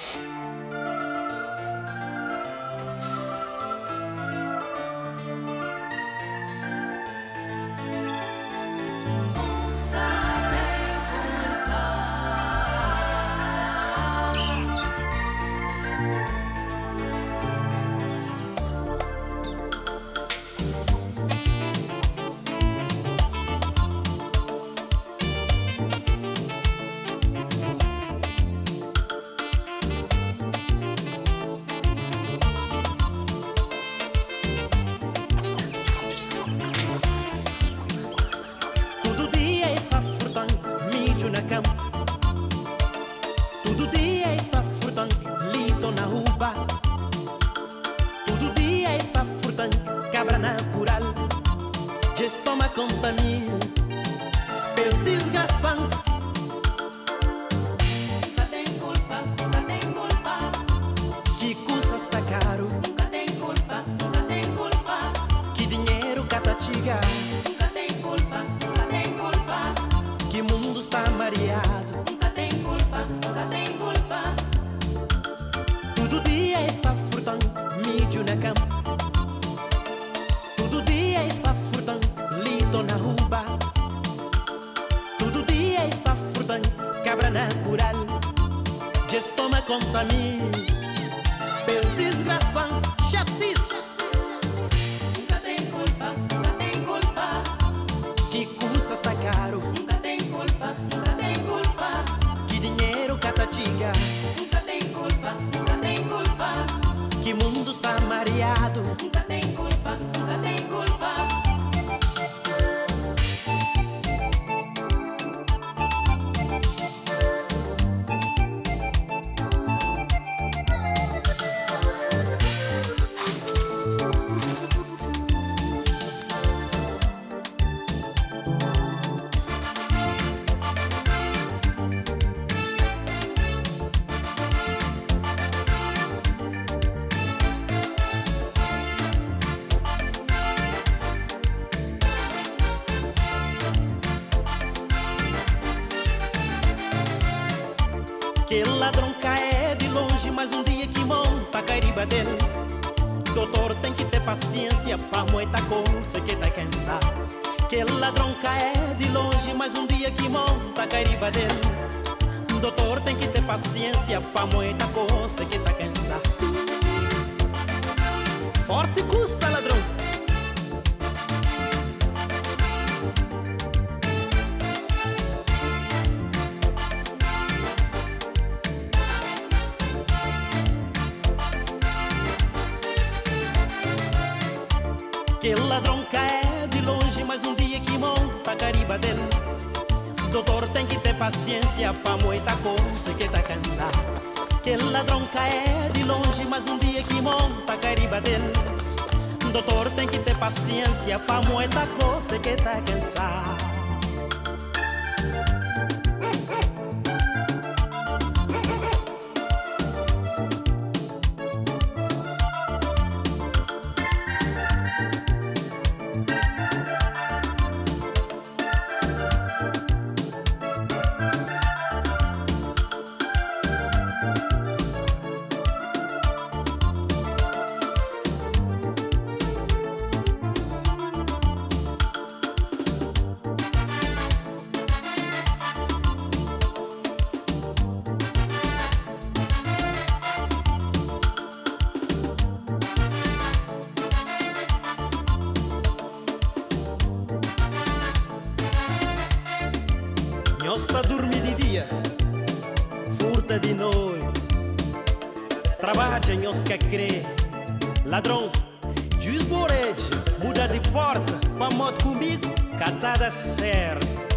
Na campo, todo dia está furtando lito na rua, todo dia está furtando cabra natural, just toma conta minha, pes desgraçando. Nunca tem culpa, nunca tem culpa. Que custa está caro, Nunca tem culpa, nunca tem culpa. que dinheiro catatiga, Nunca tem culpa, nunca tem culpa. que mundo está mareado. Nunca tem culpa, nunca tem culpa. Todo dia está furtando mídio na campo, todo dia está furtando lito na rua, todo dia está furtando cabra natural, just toma conta mim, pes desgraçando, chatice. Nunca tem culpa, nunca tem culpa. Que custa está caro, Nunca tem culpa, nunca tem culpa. que dinheiro catatiga, Nunca tem culpa, nunca tem culpa. que mundo está mareado. Nunca tem culpa, nunca tem culpa. Que ladrão cai de longe, mas um dia que monta a cariba dele. Doutor tem que ter paciência pra muita coisa que tá cansado. Que ladrão cai de longe, mas um dia que monta a cariba dele. Doutor tem que ter paciência pra muita coisa que tá cansado. Forte custa, ladrão. Que ladrão cai de longe, mas um dia que monta a cariba dele. Doutor tem que ter paciência pra muita coisa que tá cansado. Que ladrão cai de longe, mas um dia que monta a cariba dele. Doutor tem que ter paciência pra muita coisa que tá cansado. Nós tá dormir de dia, furta de noite. Trabalha, nós quer crer. Ladrão, juiz borede, muda de porta, pra moto comigo, catada certo.